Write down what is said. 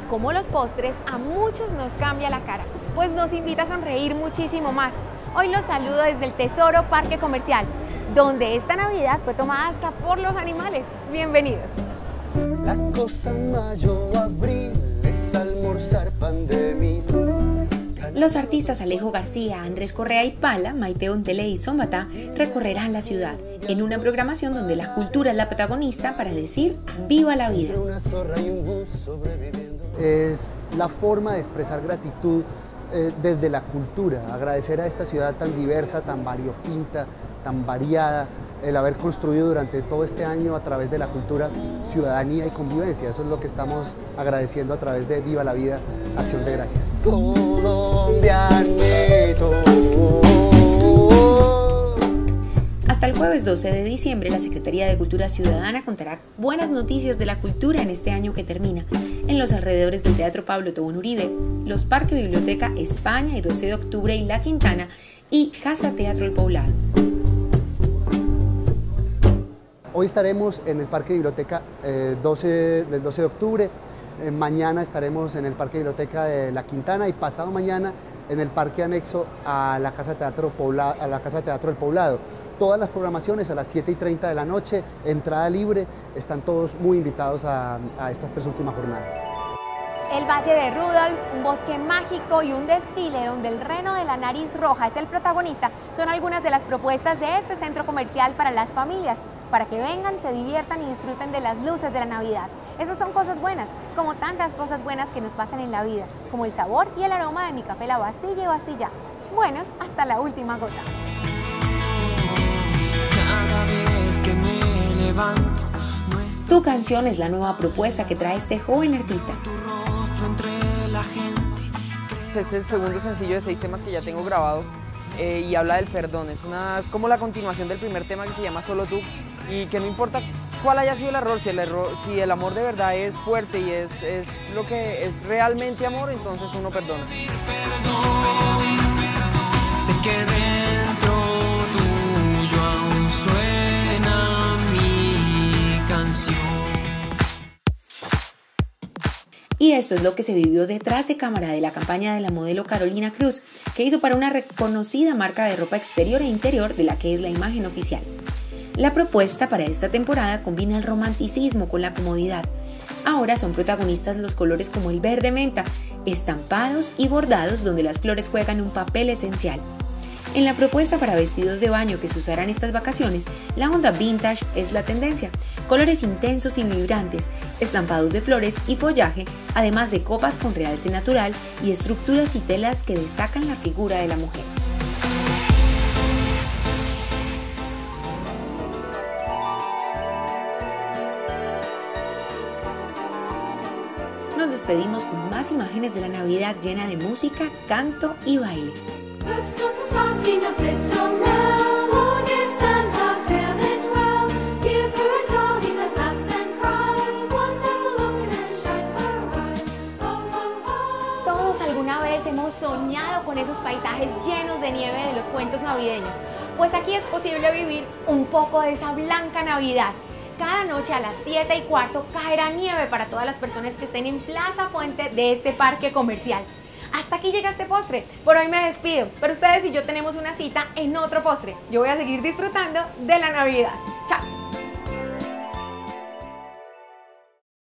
como los postres, a muchos nos cambia la cara, pues nos invita a sonreír muchísimo más. Hoy los saludo desde el Tesoro Parque Comercial, donde esta Navidad fue tomada hasta por los animales. Bienvenidos. La cosa mayo-abril es almorzar pan de mí. Los artistas Alejo García, Andrés Correa y Pala, Maite Ontele y Zombata recorrerán la ciudad en una programación donde la cultura es la protagonista para decir ¡viva la vida! Es la forma de expresar gratitud desde la cultura, agradecer a esta ciudad tan diversa, tan variopinta, tan variada, el haber construido durante todo este año a través de la cultura ciudadanía y convivencia. Eso es lo que estamos agradeciendo a través de Viva la Vida, Acción de Gracias. Hasta el jueves 12 de diciembre, la Secretaría de Cultura Ciudadana contará buenas noticias de la cultura en este año que termina, en los alrededores del Teatro Pablo Tobón Uribe, los Parque Biblioteca España y 12 de octubre y La Quintana y Casa Teatro El Poblado. Hoy estaremos en el Parque Biblioteca del 12 de octubre, mañana estaremos en el Parque Biblioteca de La Quintana y pasado mañana en el parque anexo a la Casa Teatro El Poblado. Todas las programaciones a las 7:30 de la noche, entrada libre, están todos muy invitados a estas 3 últimas jornadas. El Valle de Rudolf, un bosque mágico y un desfile donde el reno de la nariz roja es el protagonista son algunas de las propuestas de este centro comercial para las familias, para que vengan, se diviertan y disfruten de las luces de la Navidad. Esas son cosas buenas, como tantas cosas buenas que nos pasan en la vida, como el sabor y el aroma de mi café La Bastilla y Bastilla. Buenos hasta la última gota. Cada vez que me levanto, Tu canción es la nueva propuesta que trae este joven artista. entre la gente. Es el segundo sencillo de 6 temas que ya tengo grabado y habla del perdón. Es como la continuación del primer tema que se llama Solo Tú y que no importa cuál haya sido el error, si el amor de verdad es fuerte y es lo que es realmente amor, entonces uno perdona. Sé que dentro tuyo aún suena mi canción. Y esto es lo que se vivió detrás de cámara de la campaña de la modelo Carolina Cruz, que hizo para una reconocida marca de ropa exterior e interior de la que es la imagen oficial. La propuesta para esta temporada combina el romanticismo con la comodidad. Ahora son protagonistas los colores como el verde menta, estampados y bordados donde las flores juegan un papel esencial. En la propuesta para vestidos de baño que se usarán estas vacaciones, la onda vintage es la tendencia. Colores intensos y vibrantes, estampados de flores y follaje, además de copas con realce natural y estructuras y telas que destacan la figura de la mujer. Nos despedimos con más imágenes de la Navidad llena de música, canto y baile. Todos alguna vez hemos soñado con esos paisajes llenos de nieve de los cuentos navideños, pues aquí es posible vivir un poco de esa blanca Navidad. Cada noche a las 7:15 caerá nieve para todas las personas que estén en Plaza Fuente de este parque comercial. Hasta aquí llega este postre. Por hoy me despido, pero ustedes y yo tenemos una cita en otro postre. Yo voy a seguir disfrutando de la Navidad.